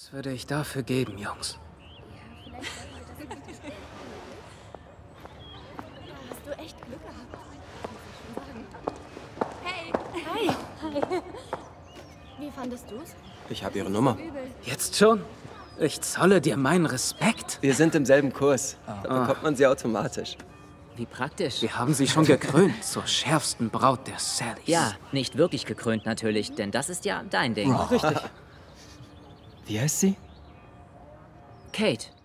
Was würde ich dafür geben, Jungs? Hast du echt Glück gehabt, muss ich schon sagen. Hey! Hi! Wie fandest du's? Ich habe Ihre Nummer. Jetzt schon? Ich zolle dir meinen Respekt. Wir sind im selben Kurs. Da bekommt man sie automatisch. Wie praktisch. Wir haben sie schon gekrönt zur schärfsten Braut der Sallys. Ja, nicht wirklich gekrönt natürlich, denn das ist ja dein Ding. Richtig. Wie heißt sie? Kate.